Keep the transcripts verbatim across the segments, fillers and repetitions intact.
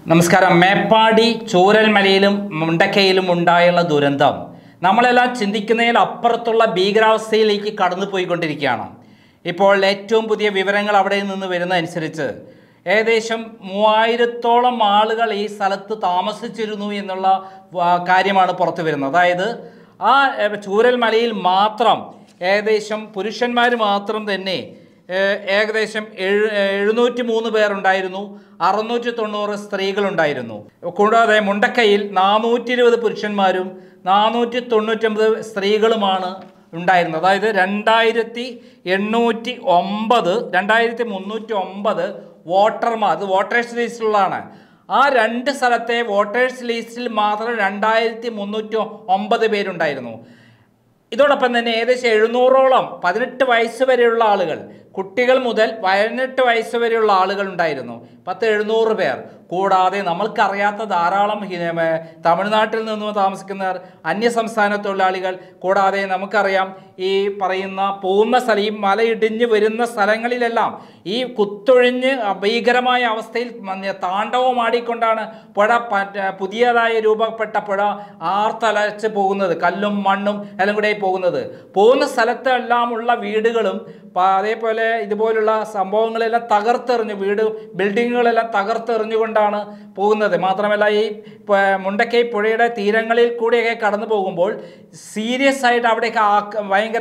നമസ്കാരം. മേപ്പാടി ചൂരൽമലയിലും മുണ്ടക്കയിലും ഉണ്ടായുള്ള ദുരന്തം നമ്മളെല്ലാം ചിന്തിക്കുന്നതിൽ അപ്പുറത്തുള്ള ഭീകരാവസ്ഥയിലേക്ക് കടന്നു പോയിക്കൊണ്ടിരിക്കുകയാണ്. ഇപ്പോൾ ഏറ്റവും പുതിയ വിവരങ്ങൾ അവിടെ നിന്ന് വരുന്നതനുസരിച്ച് ഏകദേശം മൂവായിരത്തോളം ആളുകൾ ഈ സ്ഥലത്ത് താമസിച്ചിരുന്നു എന്നുള്ള കാര്യമാണ് പുറത്തു വരുന്നത്. അതായത് ആ ചൂരൽമലയിൽ മാത്രം ഏകദേശം പുരുഷന്മാർ മാത്രം തന്നെ ഏകദേശം എഴു എഴുന്നൂറ്റി മൂന്ന് പേരുണ്ടായിരുന്നു. അറുന്നൂറ്റി തൊണ്ണൂറ് സ്ത്രീകളുണ്ടായിരുന്നു. കൂടാതെ മുണ്ടക്കയിൽ നാനൂറ്റി ഇരുപത് പുരുഷന്മാരും നാനൂറ്റി തൊണ്ണൂറ്റൊമ്പത് സ്ത്രീകളുമാണ് ഉണ്ടായിരുന്നത്. അതായത് രണ്ടായിരത്തി എണ്ണൂറ്റി ഒമ്പത് രണ്ടായിരത്തി മുന്നൂറ്റി ഒമ്പത് വോട്ടർമാർ, അത് വോട്ടേഴ്സ് ലിസ്റ്റിലുള്ളതാണ്. ആ രണ്ട് സ്ഥലത്തെ വോട്ടേഴ്സ് ലിസ്റ്റിൽ മാത്രം രണ്ടായിരത്തി മുന്നൂറ്റി ഒമ്പത് പേരുണ്ടായിരുന്നു. ഇതോടൊപ്പം തന്നെ ഏകദേശം എഴുന്നൂറോളം പതിനെട്ട് വയസ്സ് വരെയുള്ള ആളുകൾ, കുട്ടികൾ മുതൽ പതിനെട്ട് വയസ്സ് വരെയുള്ള ആളുകൾ ഉണ്ടായിരുന്നു. പത്ത് എഴുന്നൂറ് പേർ. കൂടാതെ നമ്മൾക്കറിയാത്ത ധാരാളം തമിഴ്നാട്ടിൽ നിന്നും താമസിക്കുന്നവർ, അന്യസംസ്ഥാന തൊഴിലാളികൾ. കൂടാതെ നമുക്കറിയാം ഈ പറയുന്ന പോകുന്ന സ്ഥലം, ഈ മലയിടിഞ്ഞ് വരുന്ന സ്ഥലങ്ങളിലെല്ലാം ഈ കുത്തൊഴിഞ്ഞ് ഭീകരമായ അവസ്ഥയിൽ താണ്ഡവമാടിക്കൊണ്ടാണ് പുഴ, പുതിയതായി രൂപപ്പെട്ട പുഴ ആർത്തലച്ച് പോകുന്നത്. കല്ലും മണ്ണും എല്ലാം കൂടെ പോകുന്നത്. പോകുന്ന സ്ഥലത്തെല്ലാം ഉള്ള വീടുകളും അതേപോലെ ഇതുപോലുള്ള സംഭവങ്ങളെല്ലാം തകർത്തെറിഞ്ഞ്, വീട് ബിൽഡിങ്ങുകളെല്ലാം തകർത്തെറിഞ്ഞുകൊണ്ടാണ് പോകുന്നത്. മാത്രമല്ല ഈ മുണ്ടക്കൈ പുഴയുടെ തീരങ്ങളിൽ കൂടെയൊക്കെ കടന്നു പോകുമ്പോൾ സീരിയസ് ആയിട്ട് അവിടെയൊക്കെ ഭയങ്കര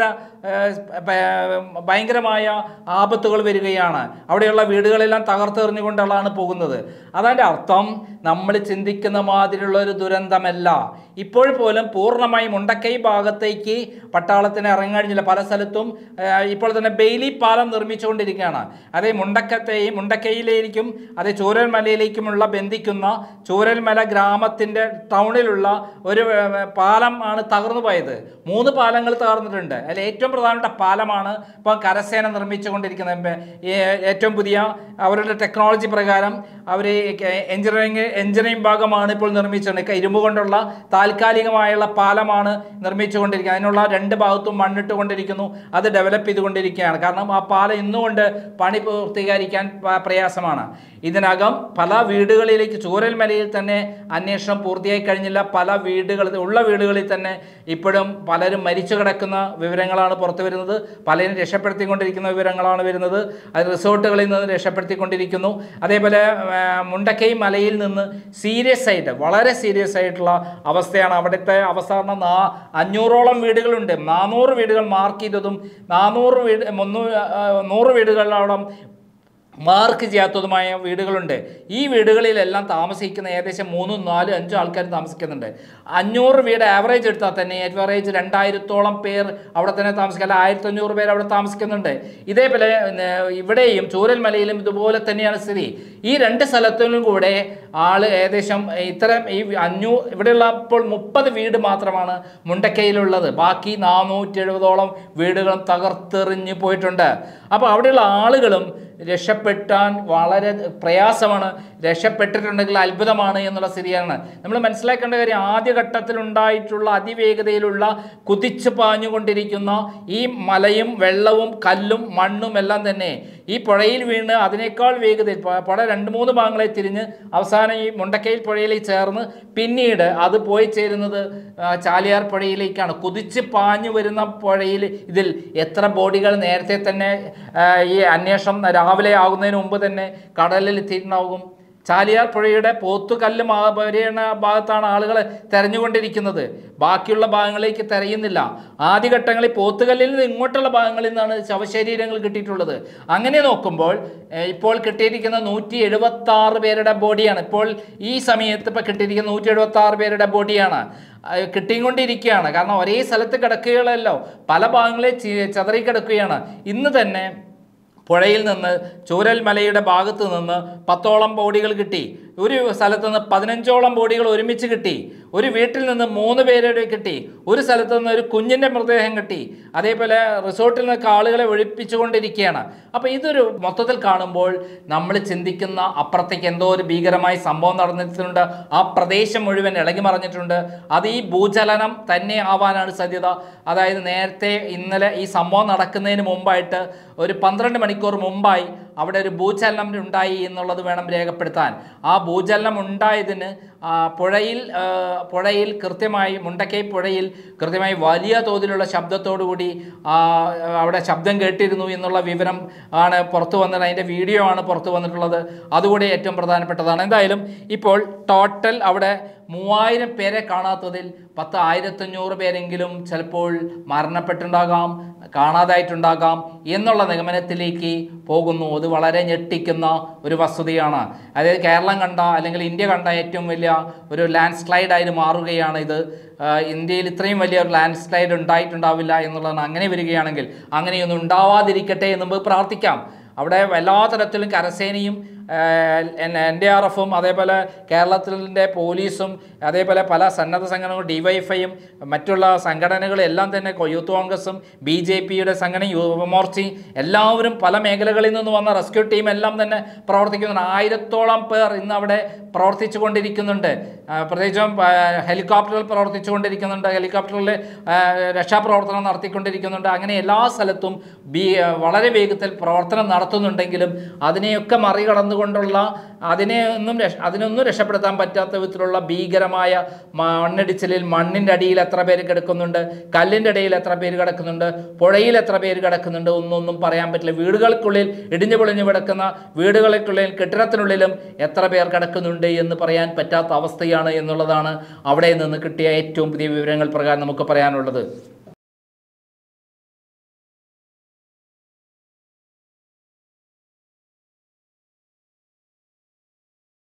ഭയങ്കരമായ ആപത്തുകൾ വരികയാണ്. അവിടെയുള്ള വീടുകളെല്ലാം തകർത്തെറിഞ്ഞുകൊണ്ടാണ് പോകുന്നത്. അതിൻ്റെ അർത്ഥം നമ്മൾ ചിന്തിക്കുന്ന മാതിരിയുള്ള ഒരു ദുരന്തമല്ല. ഇപ്പോൾ പോലും പൂർണ്ണമായി മുണ്ടക്കൈ ഭാഗത്തേക്ക് പട്ടാളത്തിന് ഇറങ്ങാൻ കഴിഞ്ഞില്ല. പല സ്ഥലത്തും ഇപ്പോൾ തന്നെ ബെയിലി പാലം നിർമ്മിച്ചുകൊണ്ടിരിക്കുകയാണ്. അതേ മുണ്ടക്കത്തെയും മുണ്ടക്കൈയിലേക്കും അതേ ചൂരൽമലയിലേക്കുമുള്ള ബന്ധിക്കുന്ന ചൂരൽമല ഗ്രാമത്തിൻ്റെ ടൗണിലുള്ള ഒരു പാലം ആണ് തകർന്നു പോയത്. മൂന്ന് പാലങ്ങൾ തകർന്നിട്ടുണ്ട്. അതിൽ ഏറ്റവും പ്രധാനപ്പെട്ട പാലമാണ് ഇപ്പോൾ കരസേന നിർമ്മിച്ചുകൊണ്ടിരിക്കുന്നത്. ഏറ്റവും പുതിയ അവരുടെ ടെക്നോളജി പ്രകാരം അവർ എഞ്ചിനീയറിംഗ് എഞ്ചിനീയറിംഗ് ഭാഗമാണ് ഇപ്പോൾ നിർമ്മിച്ചുകൊണ്ട്, ഇരുമ്പ് കൊണ്ടുള്ള താൽക്കാലികമായുള്ള പാലമാണ് നിർമ്മിച്ചുകൊണ്ടിരിക്കുന്നത്. അതിനുള്ള രണ്ട് ഭാഗത്തും മണ്ണിട്ട് കൊണ്ടിരിക്കുന്നു. അത് ഡെവലപ്പ് ചെയ്തുകൊണ്ടിരിക്കുകയാണ്. കാരണം ആ പാലം ഇന്നുകൊണ്ട് പണി പൂർത്തീകരിക്കാൻ പ്രയാസമാണ്. ഇതിനകം പല വീടുകളിലേക്ക് ചൂരൽമലയിൽ തന്നെ അന്വേഷണം പൂർത്തിയായി കഴിഞ്ഞില്ല. പല വീടുകൾ ഉള്ള വീടുകളിൽ തന്നെ ഇപ്പോഴും പലരും മരിച്ചു കിടക്കുന്ന വിവരങ്ങളാണ് പുറത്തു വരുന്നത്. പലരും രക്ഷപ്പെടുത്തിക്കൊണ്ടിരിക്കുന്ന വിവരങ്ങളാണ് വരുന്നത്. അത് റിസോർട്ടുകളിൽ നിന്ന് രക്ഷപ്പെടുത്തിക്കൊണ്ടിരിക്കുന്നു. അതേപോലെ മുണ്ടക്കൈ മലയിൽ നിന്ന് സീരിയസ് ആയിട്ട്, വളരെ സീരിയസ് ആയിട്ടുള്ള അവസ്ഥയാണ്. അവിടുത്തെ അവസാനം നാ അഞ്ഞൂറോളം വീടുകളുണ്ട്. നാനൂറ് വീടുകൾ മാർക്ക് ചെയ്തതും നാനൂറ് വീട് മുന്നൂറ് നൂറ് വീടുകളോളം മാർക്ക് ചെയ്യാത്തതുമായ വീടുകളുണ്ട്. ഈ വീടുകളിലെല്ലാം താമസിക്കുന്ന ഏകദേശം മൂന്നും നാലും അഞ്ചും ആൾക്കാർ താമസിക്കുന്നുണ്ട്. അഞ്ഞൂറ് വീട് ആവറേജ് എടുത്താൽ തന്നെ ആവറേജ് രണ്ടായിരത്തോളം പേർ അവിടെ തന്നെ താമസിക്കുക, അല്ല ആയിരത്തി അഞ്ഞൂറ് പേർ അവിടെ താമസിക്കുന്നുണ്ട്. ഇതേപോലെ ഇവിടെയും ചൂരൽമലയിലും ഇതുപോലെ തന്നെയാണ് സ്ഥിതി. ഈ രണ്ട് സ്ഥലത്തിലും കൂടെ ആള് ഏകദേശം ഇത്തരം ഈ അഞ്ഞൂ ഇവിടെയുള്ള ഇപ്പോൾ മുപ്പത് വീട് മാത്രമാണ് മുണ്ടക്കയിലുള്ളത്. ബാക്കി നാനൂറ്റി എഴുപതോളം വീടുകളും തകർത്തെറിഞ്ഞ് പോയിട്ടുണ്ട്. അപ്പോൾ അവിടെയുള്ള ആളുകളും രക്ഷപ്പെട്ടാൻ വളരെ പ്രയാസമാണ്. രക്ഷപ്പെട്ടിട്ടുണ്ടെങ്കിൽ അത്ഭുതമാണ് എന്നുള്ള സ്ഥിതിയാണ്. നമ്മൾ മനസ്സിലാക്കേണ്ട കാര്യം, ആദ്യഘട്ടത്തിലുണ്ടായിട്ടുള്ള അതിവേഗതയിലുള്ള കുതിച്ചു പാഞ്ഞുകൊണ്ടിരിക്കുന്ന ഈ മലയും വെള്ളവും കല്ലും മണ്ണും എല്ലാം തന്നെ ഈ പുഴയിൽ വീണ് അതിനേക്കാൾ വേഗതയിൽ പുഴ രണ്ട് മൂന്ന് ഭാഗങ്ങളെ തിരിഞ്ഞ് അവസാനം ഈ മുണ്ടക്കൈൽ പുഴയിലേക്ക് ചേർന്ന് പിന്നീട് അത് പോയി ചേരുന്നത് ചാലിയാർ പുഴയിലേക്കാണ്. കുതിച്ച് പാഞ്ഞു വരുന്ന പുഴയിൽ ഇതിൽ എത്ര ബോഡികൾ നേരത്തെ തന്നെ ഈ അന്വേഷണം രാവിലെ ആകുന്നതിന് മുമ്പ് തന്നെ കടലിൽ എത്തിയിട്ടുണ്ടാകും. ചാലിയാർ പുഴയുടെ പോത്തുകല്ല് വരെയുന്ന ഭാഗത്താണ് ആളുകൾ തെരഞ്ഞുകൊണ്ടിരിക്കുന്നത്. ബാക്കിയുള്ള ഭാഗങ്ങളിലേക്ക് തിരയുന്നില്ല. ആദ്യഘട്ടങ്ങളിൽ പോത്തുകല്ലിൽ നിന്ന് ഇങ്ങോട്ടുള്ള ഭാഗങ്ങളിൽ നിന്നാണ് ശവശരീരങ്ങൾ കിട്ടിയിട്ടുള്ളത്. അങ്ങനെ നോക്കുമ്പോൾ ഇപ്പോൾ കിട്ടിയിരിക്കുന്ന നൂറ്റി എഴുപത്തി ആറ് പേരുടെ ബോഡിയാണ്. ഇപ്പോൾ ഈ സമയത്ത് ഇപ്പോൾ കിട്ടിയിരിക്കുന്ന നൂറ്റി എഴുപത്തി ആറ് പേരുടെ ബോഡിയാണ് കിട്ടിക്കൊണ്ടിരിക്കുകയാണ്. കാരണം ഒരേ സ്ഥലത്ത് കിടക്കുകയല്ലോ, പല ഭാഗങ്ങളിൽ ചിതറി കിടക്കുകയാണ്. ഇന്ന് തന്നെ പുഴയിൽ നിന്ന് ചൂരൽമലയുടെ ഭാഗത്ത് നിന്ന് പത്തോളം ബോഡികൾ കിട്ടി. ഒരു സ്ഥലത്ത് നിന്ന് പതിനഞ്ചോളം ബോഡികൾ ഒരുമിച്ച് കിട്ടി. ഒരു വീട്ടിൽ നിന്ന് മൂന്ന് പേരുടെ കിട്ടി. ഒരു സ്ഥലത്ത് നിന്ന് ഒരു കുഞ്ഞിൻ്റെ മൃതദേഹം കിട്ടി. അതേപോലെ റിസോർട്ടിൽ നിന്നൊക്കെ ആളുകളെ ഒഴിപ്പിച്ചുകൊണ്ടിരിക്കുകയാണ്. അപ്പോൾ ഇതൊരു മൊത്തത്തിൽ കാണുമ്പോൾ നമ്മൾ ചിന്തിക്കുന്ന അപ്പുറത്തേക്ക് എന്തോ ഒരു ഭീകരമായ സംഭവം നടന്നിട്ടുണ്ട്. ആ പ്രദേശം മുഴുവൻ ഇളകി മറിഞ്ഞിട്ടുണ്ട്. അത് ഈ ഭൂചലനം തന്നെ ആവാനാണ് സാധ്യത. അതായത് നേരത്തെ ഇന്നലെ ഈ സംഭവം നടക്കുന്നതിന് മുമ്പായിട്ട് ഒരു പന്ത്രണ്ട് മണിക്കൂർ മുമ്പായി അവിടെ ഒരു ഭൂചലനം ഉണ്ടായി എന്നുള്ളത് വേണം രേഖപ്പെടുത്താൻ. ആ ഭൂചലനം ഉണ്ടായതിന് പുഴയിൽ പുഴയിൽ കൃത്യമായി മുണ്ടക്കൈ പുഴയിൽ കൃത്യമായി വലിയ തോതിലുള്ള ശബ്ദത്തോടുകൂടി അവിടെ ശബ്ദം കേട്ടിരുന്നു എന്നുള്ള വിവരം ആണ് പുറത്തു വന്നത്. അതിൻ്റെ വീഡിയോ ആണ് പുറത്തു വന്നിട്ടുള്ളത്. അതുകൂടി ഏറ്റവും പ്രധാനപ്പെട്ടതാണ്. എന്തായാലും ഇപ്പോൾ ടോട്ടൽ അവിടെ മൂവായിരം പേരെ കാണാത്തതിൽ പത്ത് ആയിരത്തഞ്ഞൂറ് പേരെങ്കിലും ചിലപ്പോൾ മരണപ്പെട്ടുണ്ടാകാം, കാണാതായിട്ടുണ്ടാകാം എന്നുള്ള നിഗമനത്തിലേക്ക് പോകുന്നു. അത് വളരെ ഞെട്ടിക്കുന്ന ഒരു വസ്തുതയാണ്. അതായത് കേരളം കണ്ട അല്ലെങ്കിൽ ഇന്ത്യ കണ്ട ഏറ്റവും വലിയ ഒരു ലാൻഡ് സ്ലൈഡായി മാറുകയാണ് ഇത്. ഇന്ത്യയിൽ ഇത്രയും വലിയ ഒരു ലാൻഡ് സ്ലൈഡ് ഉണ്ടായിട്ടുണ്ടാവില്ല എന്നുള്ളതാണ്. അങ്ങനെ വരികയാണെങ്കിൽ അങ്ങനെയൊന്നും ഉണ്ടാവാതിരിക്കട്ടെ എന്ന് നമുക്ക് പ്രാർത്ഥിക്കാം. അവിടെ എല്ലാ തരത്തിലും കരസേനയും എൻ ഡി ആർ എഫും അതേപോലെ കേരളത്തിൻ്റെ പോലീസും അതേപോലെ പല സന്നദ്ധ സംഘടനകളും ഡിവൈഎഫ്ഐയും മറ്റുള്ള സംഘടനകളും എല്ലാം തന്നെ യൂത്ത് കോൺഗ്രസും ബി ജെ പിയുടെ സംഘടന യുവമോർച്ചയും എല്ലാവരും പല മേഖലകളിൽ നിന്ന് വന്ന റെസ്ക്യൂ ടീം എല്ലാം തന്നെ പ്രവർത്തിക്കുന്നുണ്ട്. ആയിരത്തോളം പേർ ഇന്ന് അവിടെ പ്രവർത്തിച്ചു കൊണ്ടിരിക്കുന്നുണ്ട്. പ്രത്യേകിച്ചും ഹെലികോപ്റ്ററിൽ പ്രവർത്തിച്ചു കൊണ്ടിരിക്കുന്നുണ്ട്, ഹെലികോപ്റ്ററിൽ രക്ഷാപ്രവർത്തനം നടത്തിക്കൊണ്ടിരിക്കുന്നുണ്ട്. അങ്ങനെ എല്ലാ സ്ഥലത്തും ബി വളരെ വേഗത്തിൽ പ്രവർത്തനം നടത്തുന്നുണ്ടെങ്കിലും അതിനെയൊക്കെ മറികടന്നു കൊണ്ടുള്ള അതിനെ ഒന്നും അതിനൊന്നും രക്ഷപ്പെടുത്താൻ പറ്റാത്ത വിധത്തിലുള്ള ഭീകരമായ മണ്ണിടിച്ചിലിൽ മണ്ണിൻ്റെ അടിയിൽ എത്ര പേര് കിടക്കുന്നുണ്ട്, കല്ലിൻ്റെ അടിയിൽ എത്ര പേര് കിടക്കുന്നുണ്ട്, പുഴയിൽ എത്ര പേര് കിടക്കുന്നുണ്ട് ഒന്നൊന്നും പറയാൻ പറ്റില്ല. വീടുകൾക്കുള്ളിൽ ഇടിഞ്ഞു പൊളിഞ്ഞു കിടക്കുന്ന വീടുകൾക്കുള്ളിൽ കെട്ടിടത്തിനുള്ളിലും എത്ര പേർ കിടക്കുന്നുണ്ട് എന്ന് പറയാൻ പറ്റാത്ത അവസ്ഥയാണ് എന്നുള്ളതാണ് അവിടെ നിന്ന് കിട്ടിയ ഏറ്റവും പുതിയ വിവരങ്ങൾ പ്രകാരം നമുക്ക് പറയാനുള്ളത്.